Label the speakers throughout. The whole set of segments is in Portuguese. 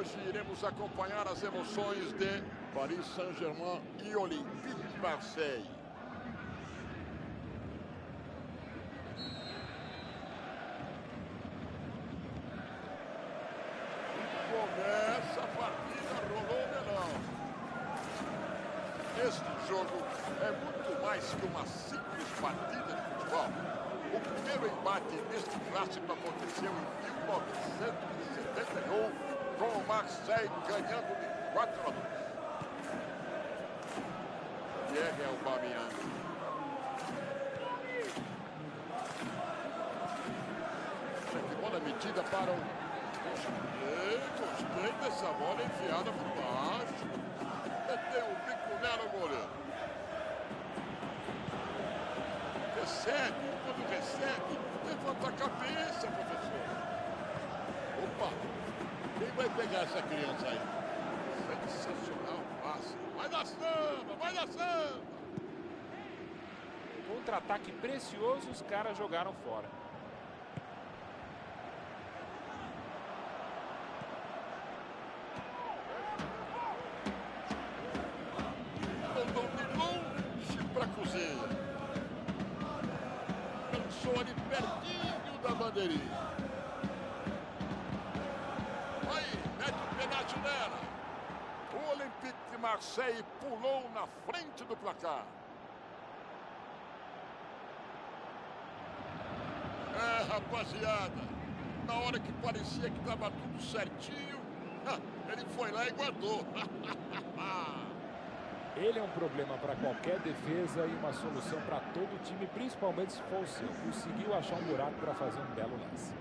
Speaker 1: hoje iremos acompanhar as emoções de Paris Saint-Germain e Olympique de Marseille. Começa a partida, rolou o melão. Este jogo é muito mais que uma simples partida de futebol. O primeiro embate neste clássico aconteceu em 1971, com o Marseille ganhando de 4-2. Pierre Aubameyang. Que bola metida para o... Gostei dessa bola enfiada por baixo. Meteu o bico no goleiro. Recebe, quando recebe, levanta a cabeça, professor. Opa, quem vai pegar essa criança aí? Sensacional passe. Vai dar samba, vai dar samba.
Speaker 2: Contra-ataque precioso, os caras jogaram fora.
Speaker 1: Mandou de longe pra cozinha. Lançou ali pertinho da bandeirinha. Aí, mete o pedaço nela. O Olympique de Marseille pulou na frente do placar. É, rapaziada, na hora que parecia que estava tudo certinho, ele foi lá e guardou.
Speaker 2: Ele é um problema para qualquer defesa e uma solução para todo o time, principalmente se for o seu. Conseguiu achar um buraco para fazer um belo lance.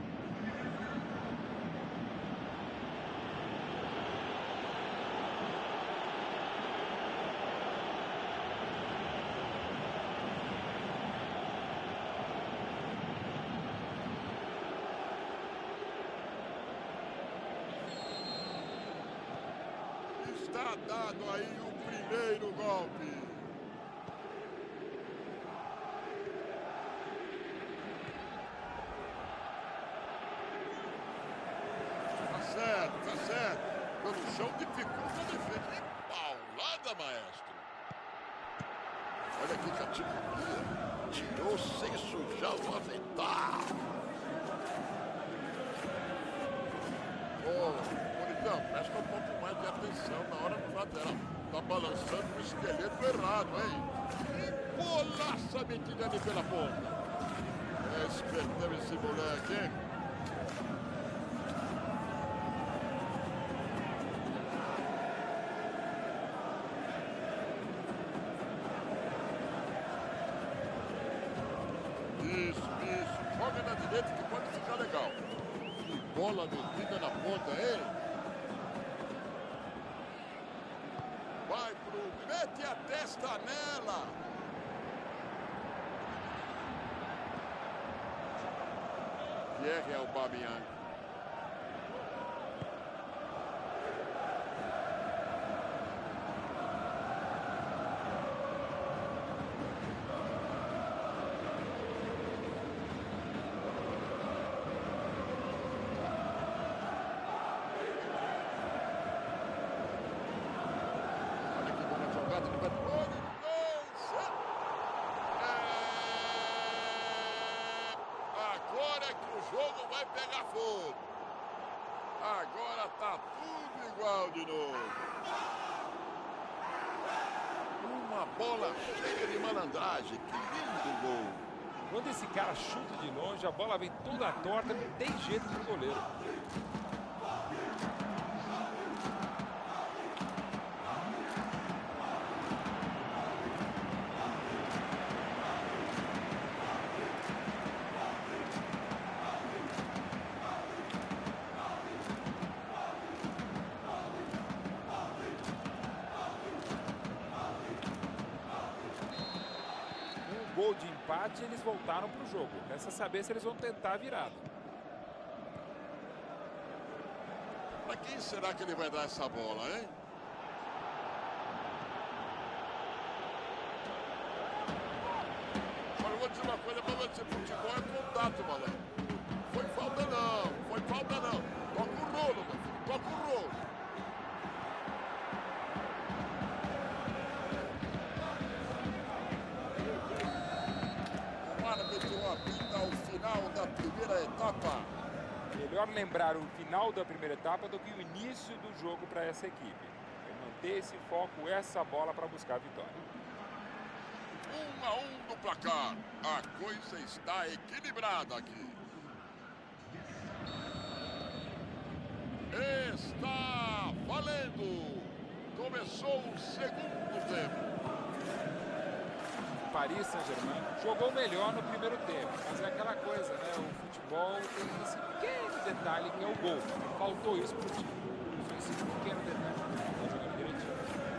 Speaker 1: Está dado aí o primeiro golpe. Tá certo. Pelo chão dificulta a defesa. Que paulada, maestro. Olha que categoria. Tirou sem sujar o avental. Bonitão, presta um pouco mais de atenção na hora do lateral. Tá balançando o esqueleto errado, hein? Que bolaça metida ali pela ponta. É espertão esse moleque, hein? Isso. Joga na direita que pode ficar legal. Que bola metida na ponta, hein? Vai pro... Mete a testa nela. Pierre Aubameyang. Agora é que o jogo vai pegar fogo. Agora tá tudo igual de novo. Uma bola cheia de malandragem. Que lindo gol.
Speaker 2: Quando esse cara chuta de longe, a bola vem toda torta, não tem jeito pro goleiro. Gol de empate, eles voltaram para o jogo. Resta saber se eles vão tentar a virada.
Speaker 1: Para quem será que ele vai dar essa bola, hein? Olha, eu vou dizer uma coisa para você, futebol é contato, malandro. Foi falta não. Toca o rolo, meu filho, toca o rolo.
Speaker 2: melhor lembrar o final da primeira etapa do que o início do jogo para essa equipe. É manter esse foco, essa bola para buscar a vitória.
Speaker 1: 1-1 no placar. A coisa está equilibrada aqui. Está valendo. Começou o segundo tempo.
Speaker 2: Paris Saint-Germain jogou melhor no primeiro tempo, mas é aquela coisa, né? O futebol tem esse pequeno detalhe que é o gol. Faltou isso pro time. Só esse pequeno detalhe. Tá jogando direitinho.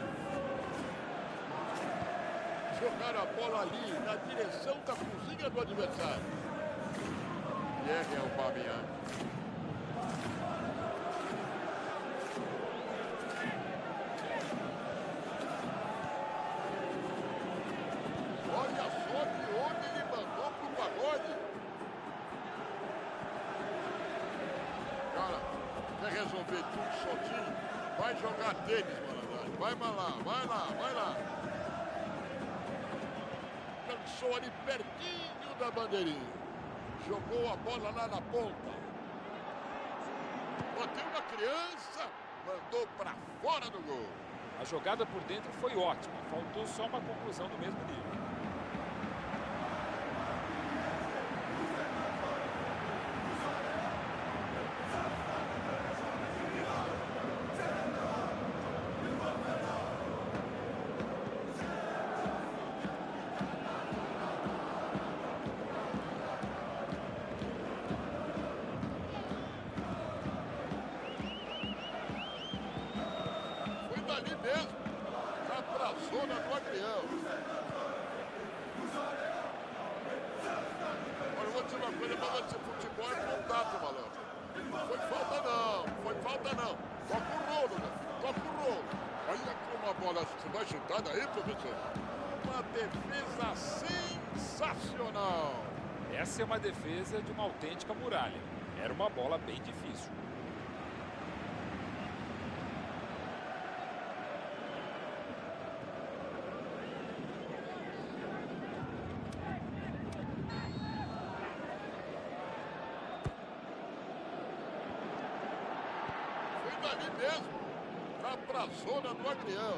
Speaker 1: Jogaram a bola ali na direção da cozinha do adversário. Pierre Aubameyang. Quer resolver tudo sozinho? Vai jogar tênis, malandragem. Vai lá. Lançou ali pertinho da bandeirinha. Jogou a bola lá na ponta. Bateu na criança. Mandou para fora do gol.
Speaker 2: A jogada por dentro foi ótima. Faltou só uma conclusão do mesmo nível.
Speaker 1: Ali mesmo, já para a zona do agrião. Olha, eu vou dizer uma coisa, mas esse futebol é contato, malandro. Foi falta não. Toca o rolo, né? Toca o rolo. Olha como a bola se vai chutar daí, professor. Uma defesa sensacional.
Speaker 2: Essa é uma defesa de uma autêntica muralha. Era uma bola bem difícil.
Speaker 1: Ali mesmo, lá para a zona do agrião.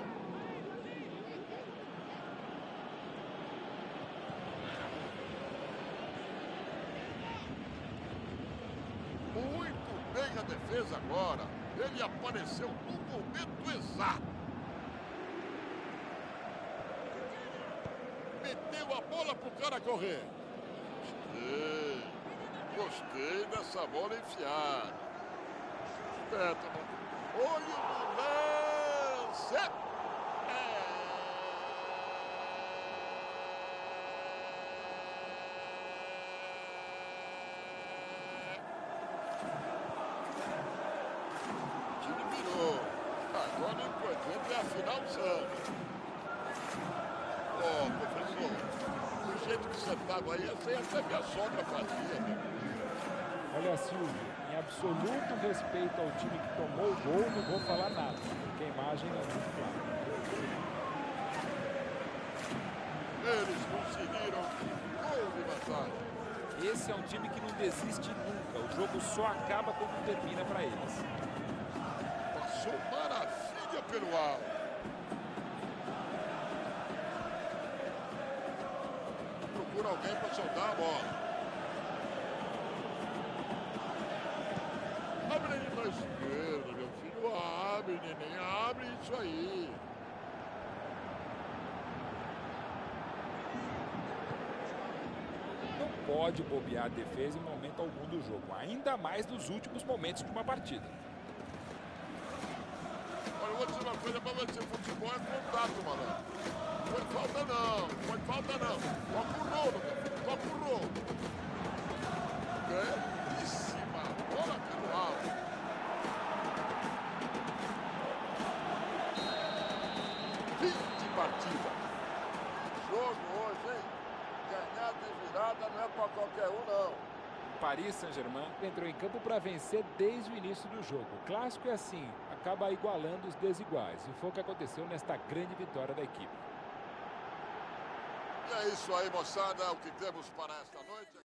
Speaker 1: Muito bem a defesa agora. Ele apareceu no momento exato. Meteu a bola pro cara correr. Gostei dessa bola enfiada. Esperto, olho no lance. O time virou. Agora o importante é a finalzão. Professor, do jeito que você estava aí, essa aí até minha sogra fazia, né?
Speaker 2: Olha, Silvio, em absoluto respeito ao time que tomou o gol, não vou falar nada, porque a imagem é muito clara.
Speaker 1: Eles conseguiram gol de vantagem.
Speaker 2: Esse é um time que não desiste nunca, o jogo só acaba quando termina para eles.
Speaker 1: Passou maravilha pelo alto. Procura alguém para soltar a bola. Abre ele na esquerda, meu filho. Abre, neném. Abre isso aí.
Speaker 2: Não pode bobear a defesa em momento algum do jogo, ainda mais nos últimos momentos de uma partida.
Speaker 1: Olha, eu vou dizer uma coisa pra você. Futebol é contato, malandro. Não foi falta não. Toca o rolo, meu filho. Toca o rolo. Belíssima bola pelo alto. Partida. Jogo hoje, hein? Ganhar de virada não é para qualquer um, não.
Speaker 2: Paris Saint-Germain entrou em campo para vencer desde o início do jogo. O clássico é assim, acaba igualando os desiguais. E foi o que aconteceu nesta grande vitória da equipe.
Speaker 1: E é isso aí, moçada, o que temos para esta noite.